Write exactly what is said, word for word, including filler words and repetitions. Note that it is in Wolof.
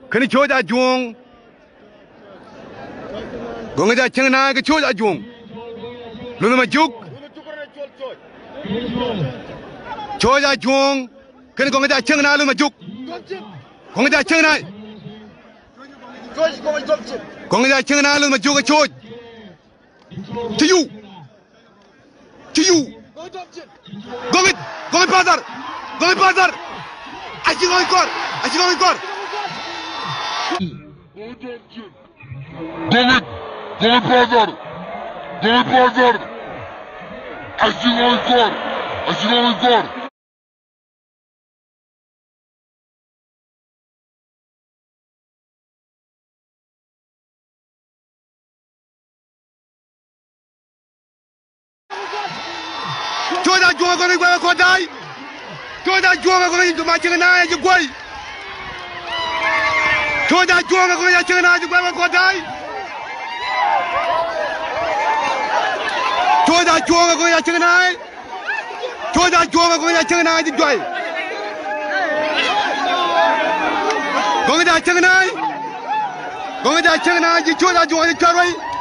khani choja juông gonga ja chang na cái choja juông lu ma juk choja juông khani gonga ja chang na lu ma juk gonga ja chang na gonga ja chang na lu ma juk cái choj to you to you gonga gonga pazar gonga pazar aji gonga kor aji gonga kor Gomit, Gomit Pazar, Gomit Pazar, Aşık Oykor, Aşık Oykor. Choja juông con đi qua con đây, choja juông con đi tụi mày chơi này chơi quay, choja juông con đi chơi này chơi qua con đây. Choja juông con đi chơi này, choja juông con đi chơi này chơi quay, con đi chơi này, con đi chơi này chơi choja juông đi chơi quay.